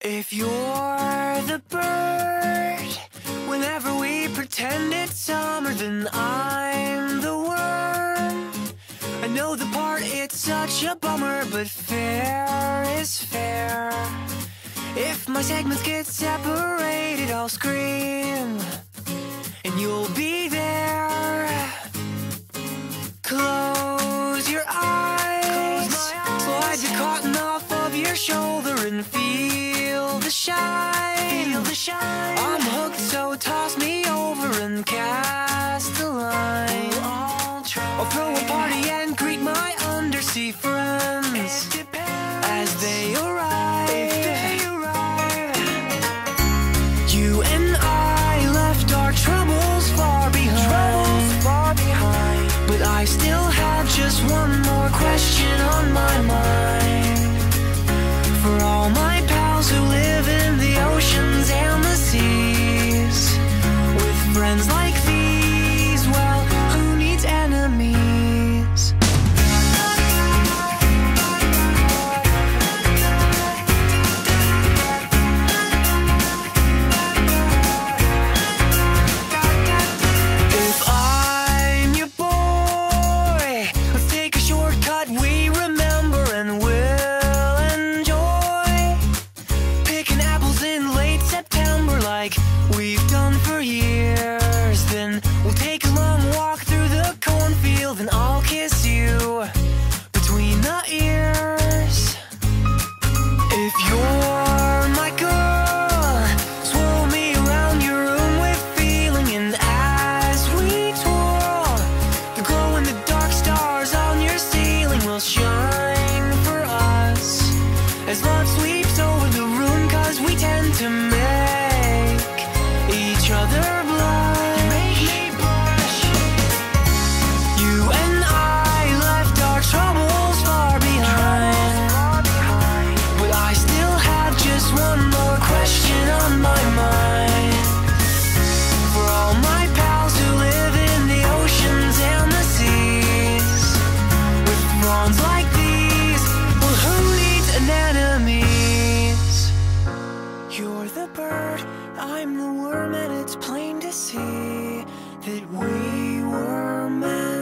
If you're the bird, whenever we pretend it's summer, then I'm the worm. I know the part, it's such a bummer, but fair is fair. If my segments get separated, I'll scream, and you'll be there. Close your eyes, slide the cotton off of your shoulder and feel the shine. I'm hooked, so toss me over and cast a line. I'll throw a party and greet my undersea friends as they arrive. You and I left our troubles far behind, but I still have just one more question on my mind. For all my pals who live in the oceans and the seas, with friends like these, well, who needs enemies? If I'm your boy, let's take a shortcut we remember and will enjoy. Picking apples in late September like we've done for years. Then we'll take a long walk through the cornfield and I'll kiss you between the ears. If you're my girl, swirl me around your room with feeling, and as we twirl, the glow in the dark stars on your ceiling will shine for us as love sweeps over the room, 'cause we tend to make each other blush. You make me blush. You and I left our troubles far behind, but I still have just one more question on my mind. For all my pals who live in the oceans and the seas, with fronds like these, well, who needs anemones? You're the bird, I'm the worm, and it's plain to see that we were meant